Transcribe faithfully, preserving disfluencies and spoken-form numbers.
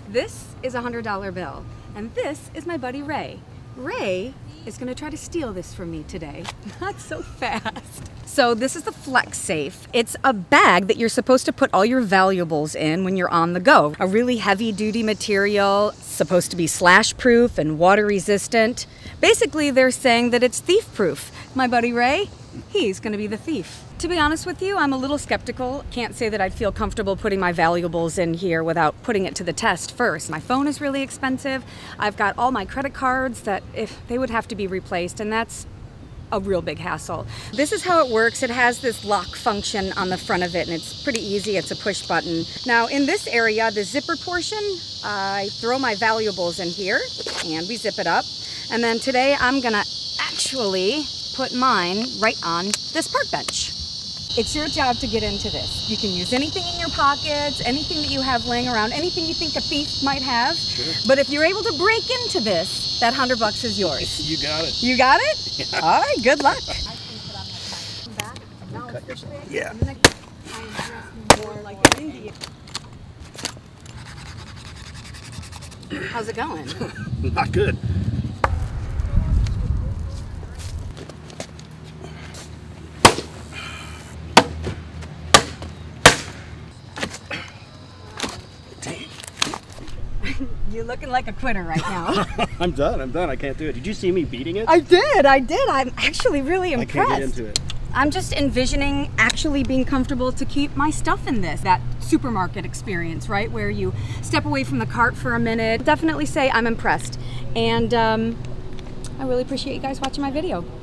This is a hundred dollar bill, and this is my buddy Ray. Ray is gonna try to steal this from me today. Not so fast. So this is the FlexSafe. It's a bag that you're supposed to put all your valuables in when you're on the go. A really heavy duty material, supposed to be slash proof and water resistant. Basically, they're saying that it's thief proof. My buddy Ray, he's gonna be the thief. To be honest with you, I'm a little skeptical. Can't say that I'd feel comfortable putting my valuables in here without putting it to the test first. My phone is really expensive. I've got all my credit cards that if they would have to be replaced, and that's a real big hassle. This is how it works. It has this lock function on the front of it, and it's pretty easy. It's a push button. Now in this area, the zipper portion, I throw my valuables in here and we zip it up. And then today I'm gonna actually put mine right on this park bench. It's your job to get into this. You can use anything in your pockets, anything that you have laying around, anything you think a thief might have. Sure. But if you're able to break into this, that hundred bucks is yours. You got it. You got it? Yeah. All right, good luck. Yeah. How's it going? Not good. You're looking like a quitter right now. I'm done. I'm done. I can't do it. Did you see me beating it? I did. I did. I'm actually really impressed. I can't get into it. I'm just envisioning actually being comfortable to keep my stuff in this. That supermarket experience, right? Where you step away from the cart for a minute. Definitely say I'm impressed. And um, I really appreciate you guys watching my video.